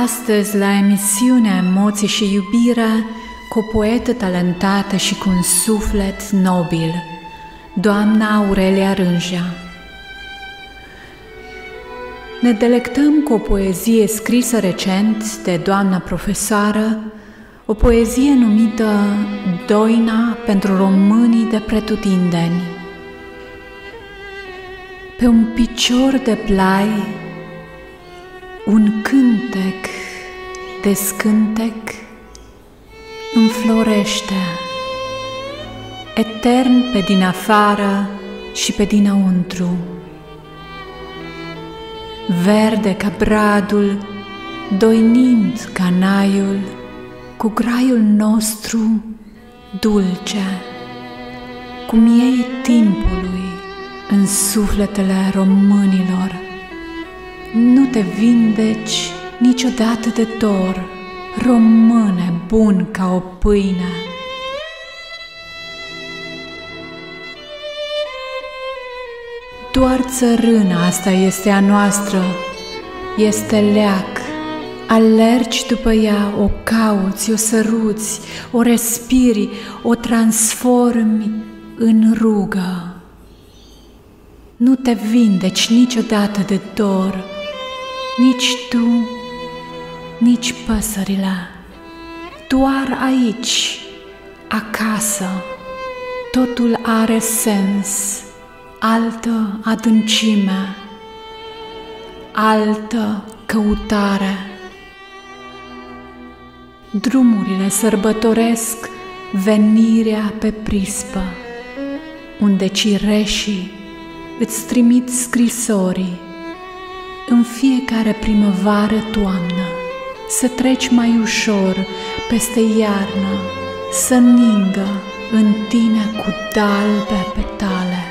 Astăzi, la emisiunea Emoții și Iubire, cu o poetă talentată și cu un suflet nobil, doamna Aurelia Rângea. Ne delectăm cu o poezie scrisă recent de doamna profesoară, o poezie numită Doina pentru românii de pretutindeni. Pe un picior de plai, un cântec de scântec înflorește, etern pe din afară și pe dinăuntru. Verde ca bradul, doinind ca naiul, cu graiul nostru dulce, cu miei timpului în sufletele românilor. Nu te vindeci niciodată de dor, române bun ca o pâine. Doar țărâna asta este a noastră, este leac. Alergi după ea, o cauți, o săruți, o respiri, o transformi în rugă. Nu te vindeci niciodată de dor, nici tu, nici păsările. Doar aici, acasă, totul are sens, altă adâncime, altă căutare. Drumurile sărbătoresc venirea pe prispă, unde cireșii îți trimit scrisorii în fiecare primăvară-toamnă, să treci mai ușor peste iarnă, să ningă în tine cu dalbe petale.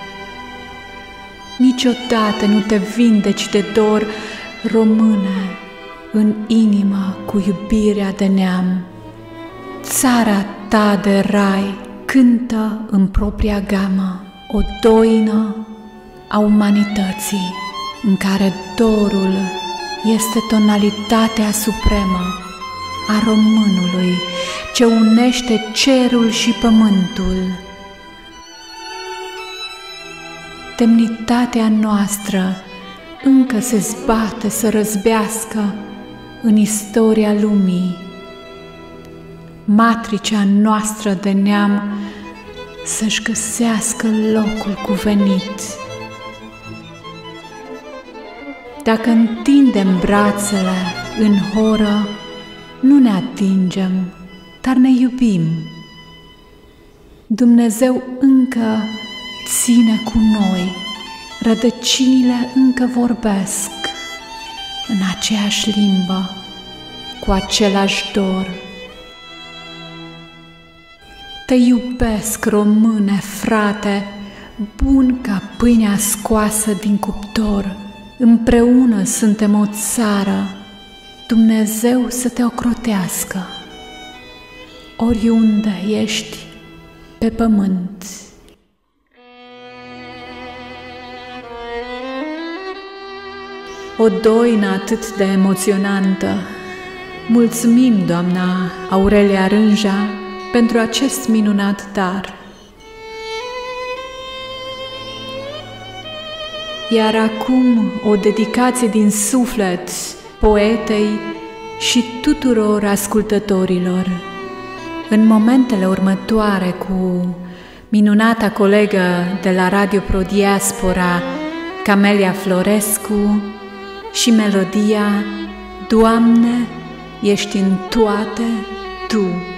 Niciodată nu te vindeci de dor, române, în inimă cu iubirea de neam. Țara ta de rai cântă în propria gamă o doină a umanității, în care dorul este tonalitatea supremă a românului ce unește cerul și pământul. Demnitatea noastră încă se zbate să răzbească în istoria lumii. Matricea noastră de neam să-și găsească locul cuvenit. Dacă întindem brațele în horă, nu ne atingem, dar ne iubim. Dumnezeu încă ține cu noi, rădăcinile încă vorbesc în aceeași limbă, cu același dor. Te iubesc, române, frate, bun ca pâinea scoasă din cuptor. Împreună suntem o țară, Dumnezeu să te ocrotească, oriunde ești pe pământ. O doină atât de emoționantă. Mulțumim, doamna Aurelia Rângea, pentru acest minunat dar. Iar acum o dedicație din suflet poetei și tuturor ascultătorilor. În momentele următoare, cu minunata colegă de la Radio Pro Diaspora, Camelia Florescu, și melodia Doamne, ești în toate Tu.